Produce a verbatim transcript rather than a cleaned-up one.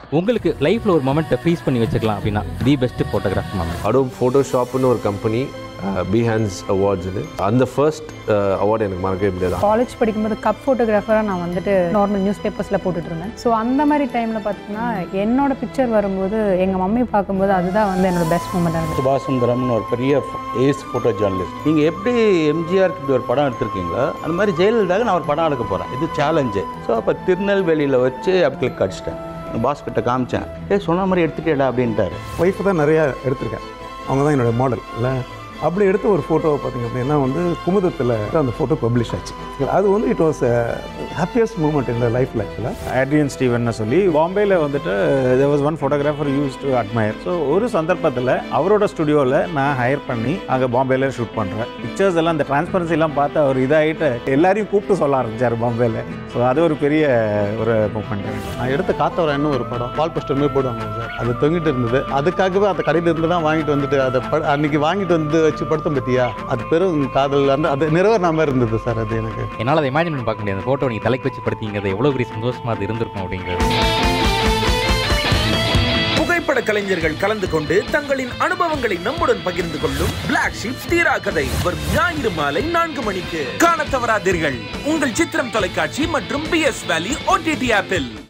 உங்களுக்கு லைஃப்பில் ஒரு மொமெண்ட்டை ஃப்ரீஸ் பண்ணி வச்சுக்கலாம் அப்படின்னா the best photograph moment. Adobe ஃபோட்டோஷாப்னு ஒரு கம்பெனி பிஹான்ஸ் அவார்ட்ஸ்னு அந்த ஃபர்ஸ்ட் அவார்டு எனக்கு மறக்கவே முடியாது. காலேஜ் படிக்கும்போது கப் ஃபோட்டோகிராஃபராக நான் வந்துட்டு நார்மல் நியூஸ் பேப்பர்ஸில் போட்டுட்டு இருந்தேன். ஸோ அந்த மாதிரி டைமில் பார்த்தீங்கன்னா என்னோட பிக்சர் வரும்போது எங்கள் மம்மி பார்க்கும்போது அதுதான் வந்து என்னோட பெஸ்ட் மூமெண்ட்டாக இருந்துச்சு. சுபாஷ் சுந்தரம்னு ஒரு பெரிய ஏஸ் ஃபோட்டோ ஜேர்னலிஸ்ட். நீங்கள் எப்படி எம்ஜிஆருக்கு இப்படி ஒரு படம் எடுத்திருக்கீங்களோ அந்த மாதிரி ஜெயலலிதாவுக்கு நான் ஒரு படம் எடுக்க போகிறேன், இது சேலஞ்சு. ஸோ அப்போ திருநெல்வேலியில் வச்சு அப்படி கிளிக் அடிச்சிட்டேன். பாஸ் கிட்ட காமிச்சேன், ஏ சொன்ன மாதிரி எடுத்துட்டேடா அப்படின்ட்டாரு. ஒய்ஃபு தான் நிறையா எடுத்திருக்கேன், அவங்க தான் என்னோடய மாடல் இல்லை. அப்படி எடுத்த ஒரு ஃபோட்டோவை பார்த்திங்க அப்படின்னா வந்து குமுதத்தில் அந்த ஃபோட்டோ பப்ளிஷ் ஆச்சு. அது வந்து இட் வாஸ் ஹாப்பியஸ்ட் மூமெண்ட் இந்த லைஃப்பில். ஆக்சுவலாக ஆட்ரியன் ஸ்டீவன் சொல்லி பாம்பேயில் வந்துட்டு there was one photographer use to admire. So ஒரு சந்தர்ப்பத்தில் அவரோட ஸ்டுடியோவில் நான் ஹையர் பண்ணி அங்கே பாம்பேயில் ஷூட் பண்ணுறேன். பிக்சர்ஸ் எல்லாம் அந்த டிரான்ஸ்பரன்சிலாம் பார்த்து அவர் இதாகிட்டு எல்லாரையும் கூப்பிட்டு சொல்ல ஆரம்பித்தார் பாம்பேயில். ஸோ அது ஒரு பெரிய ஒரு மூமெண்ட். நான் எடுத்த காத்தவரான்னு ஒரு படம் வால் போஸ்டர் மாதிரி போடுவாங்க சார், அது தொங்கிட்டு இருந்தது. அதுக்காகவே அந்த கடையில் இருந்து தான் வாங்கிட்டு வந்துட்டு அதை அன்றைக்கி வாங்கிட்டு வந்து வச்சு படுத்தம் பற்றியா, அது பெரும் காதல் அந்த அது நிறைவேறாம இருந்தது சார். அது எனக்கு என்னால் அதை இமேஜின் பண்ணி பார்க்க முடியாது. அந்த ஃபோட்டோ நீங்கள் தலைக்கு வச்சு படுத்திங்கிறது எவ்வளோ பெரிய சந்தோஷமாக அது இருந்திருக்கும் அப்படிங்கிறது. புகைப்பட கலைஞர்கள் கலந்து கொண்டு தங்களின் அனுபவங்களை நம்முடன் பகிர்ந்து கொள்ளும் பிளாக்ஷீப் தீரா கதை வரும் ஞாயிறு மாலை நான்கு மணிக்கு காண தவறாதீர்கள். உங்கள் சித்திரம் தொலைக்காட்சி மற்றும் பி எஸ் வேலி ஓடிடி ஆப்பில்.